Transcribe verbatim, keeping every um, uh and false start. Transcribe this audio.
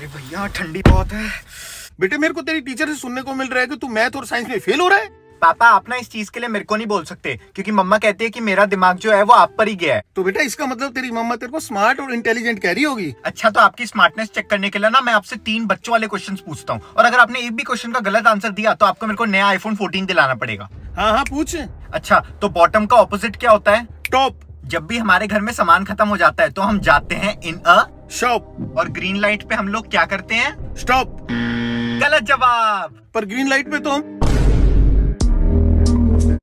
अरे भैया ठंडी बहुत है। बेटे मेरे को तेरी टीचर से सुनने को मिल रहा है कि तू मैथ और साइंस में फेल हो रहा है। पापा आप ना इस चीज के लिए मेरे को नहीं बोल सकते, क्योंकि मम्मा कहती है कि मेरा दिमाग जो है वो आप पर ही गया है। तो बेटा इसका मतलब तेरी मम्मा तेरे को स्मार्ट और इंटेलिजेंट कह रही होगी। अच्छा तो आपकी स्मार्टनेस चेक करने के लिए ना मैं आपसे तीन बच्चों वाले क्वेश्चंस पूछता हूँ, और अगर आपने एक भी क्वेश्चन का गलत आंसर दिया तो आपको मेरे को नया आईफोन फोर्टीन दिलाना पड़ेगा। हाँ हाँ पूछ। अच्छा तो बॉटम का ऑपोजिट क्या होता है? टॉप। जब भी हमारे घर में सामान खत्म हो जाता है तो हम जाते हैं इन अ शॉप। और ग्रीन लाइट पे हम लोग क्या करते हैं? स्टॉप। गलत जवाब। पर ग्रीन लाइट पे तो हम